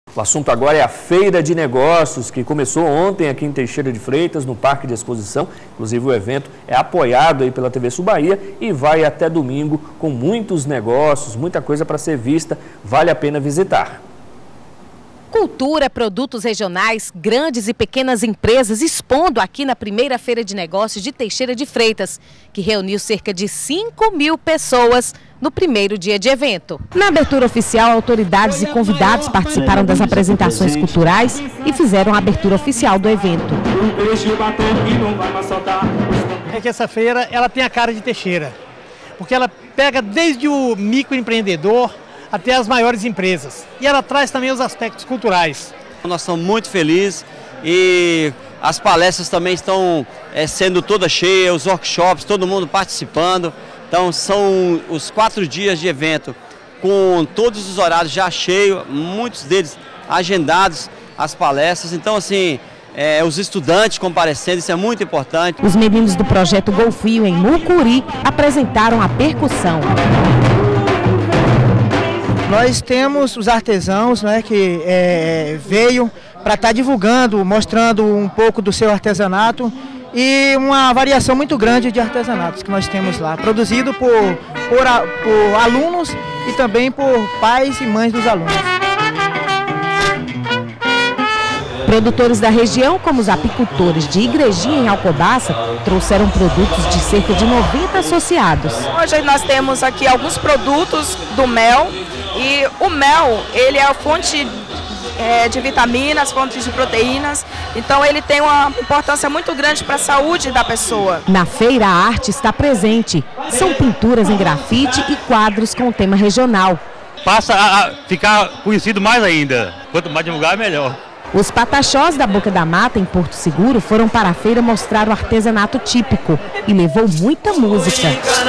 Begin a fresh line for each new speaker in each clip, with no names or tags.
O assunto agora é a Feira de Negócios, que começou ontem aqui em Teixeira de Freitas, no Parque de Exposição. Inclusive o evento é apoiado aí pela TV Sul Bahia e vai até domingo com muitos negócios, muita coisa para ser vista, vale a pena visitar.
Cultura, produtos regionais, grandes e pequenas empresas expondo aqui na primeira Feira de Negócios de Teixeira de Freitas, que reuniu cerca de 5.000 pessoas no primeiro dia de evento. Na abertura oficial, autoridades e convidados participaram das apresentações culturais e fizeram a abertura oficial do evento.
É que essa feira ela tem a cara de Teixeira, porque ela pega desde o microempreendedor até as maiores empresas. E ela traz também os aspectos culturais.
Nós estamos muito felizes e as palestras também estão sendo todas cheias, os workshops, todo mundo participando. Então são os 4 dias de evento com todos os horários já cheios, muitos deles agendados, as palestras. Então assim, os estudantes comparecendo, isso é muito importante.
Os meninos do projeto Golfinho em Mucuri apresentaram a percussão.
Nós temos os artesãos, né, que veio para estar divulgando, mostrando um pouco do seu artesanato e uma variação muito grande de artesanatos que nós temos lá, produzido por alunos e também por pais e mães dos alunos.
Produtores da região, como os apicultores de Igrejinha em Alcobaça, trouxeram produtos de cerca de 90 associados.
Hoje nós temos aqui alguns produtos do mel. E o mel, ele é a fonte de vitaminas, fonte de proteínas, então ele tem uma importância muito grande para a saúde da pessoa.
Na feira a arte está presente, são pinturas em grafite e quadros com tema regional.
Passa a ficar conhecido mais ainda, quanto mais divulgar melhor.
Os pataxós da Boca da Mata, em Porto Seguro, foram para a feira mostrar o artesanato típico e levou muita música.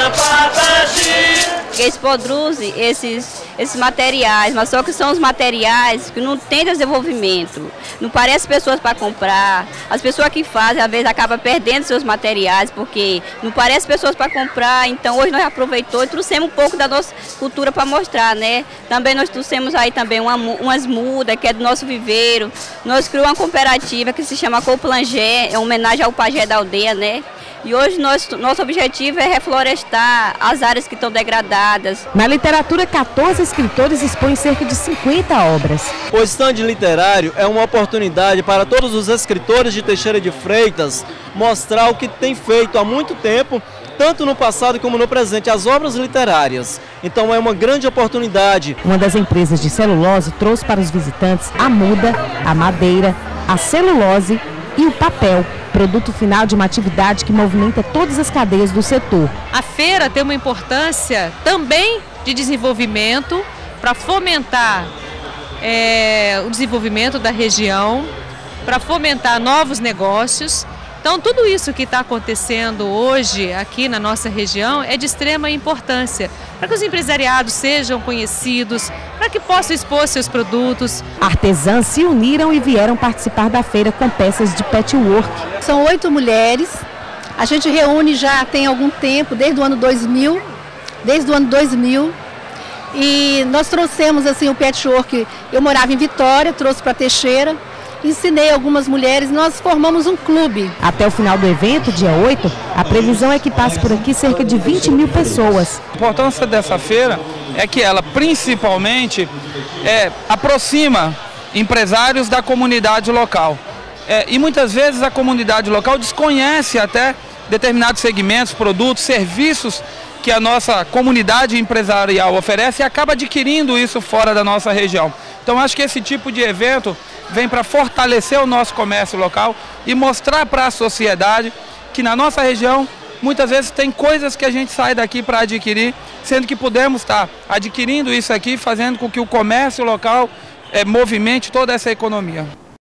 Eles produzem esses materiais, mas só que são os materiais que não têm desenvolvimento, não parece pessoas para comprar. As pessoas que fazem, às vezes, acabam perdendo seus materiais, porque não parece pessoas para comprar. Então, hoje nós aproveitamos e trouxemos um pouco da nossa cultura para mostrar, né? Também nós trouxemos aí também umas mudas, que é do nosso viveiro. Nós criamos uma cooperativa que se chama Coplangé, é uma homenagem ao pajé da aldeia, né? E hoje nosso objetivo é reflorestar as áreas que estão degradadas.
Na literatura, 14 escritores expõem cerca de 50 obras.
O stand literário é uma oportunidade para todos os escritores de Teixeira de Freitas mostrar o que tem feito há muito tempo, tanto no passado como no presente, as obras literárias. Então é uma grande oportunidade.
Uma das empresas de celulose trouxe para os visitantes a muda, a madeira, a celulose e o papel, produto final de uma atividade que movimenta todas as cadeias do setor.
A feira tem uma importância também de desenvolvimento para fomentar o desenvolvimento da região, para fomentar novos negócios. Então, tudo isso que está acontecendo hoje aqui na nossa região é de extrema importância, para que os empresariados sejam conhecidos, para que possam expor seus produtos.
Artesãs se uniram e vieram participar da feira com peças de patchwork.
São 8 mulheres, a gente reúne já tem algum tempo, desde o ano 2000, e nós trouxemos assim o patchwork. Eu morava em Vitória, trouxe para Teixeira. Ensinei algumas mulheres, nós formamos um clube.
Até o final do evento, dia 8, a previsão é que passe por aqui cerca de 20.000 pessoas.
A importância dessa feira é que ela principalmente aproxima empresários da comunidade local. E muitas vezes a comunidade local desconhece até determinados segmentos, produtos, serviços que a nossa comunidade empresarial oferece e acaba adquirindo isso fora da nossa região. Então acho que esse tipo de evento vem para fortalecer o nosso comércio local e mostrar para a sociedade que na nossa região muitas vezes tem coisas que a gente sai daqui para adquirir, sendo que podemos estar adquirindo isso aqui, fazendo com que o comércio local movimente toda essa economia.